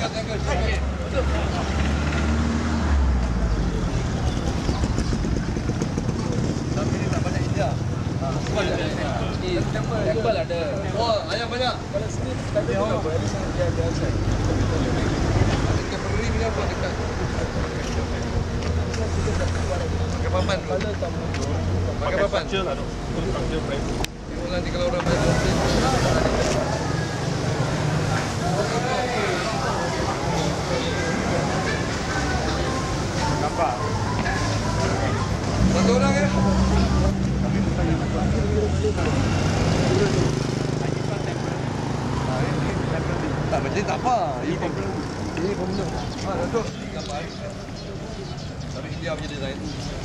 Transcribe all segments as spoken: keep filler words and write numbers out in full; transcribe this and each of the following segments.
Tapi ni tak banyak India. Temple ada. Oh, ayam banyak. Kalau sini tak ada orang buat, ada sangat dia ada asal. Dekat Perri punya apa dekat? Pakai papan. Kalau tak muncul, Pakai papan. Structure lah tu. Structure frame. Tengok nanti kalau orang bayar komplain. Nampak? Satu orang ya? Tak macam tak apa. Ini problem. Ini problem. Ha, Datuk. Gambar. Tapi India punya design.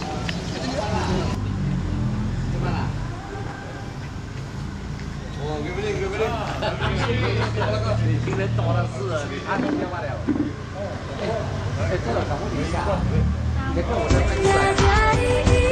Oh, gimana? Gimana? 今天找的是安全电话了。哎，这个等我一下，你跟我这边。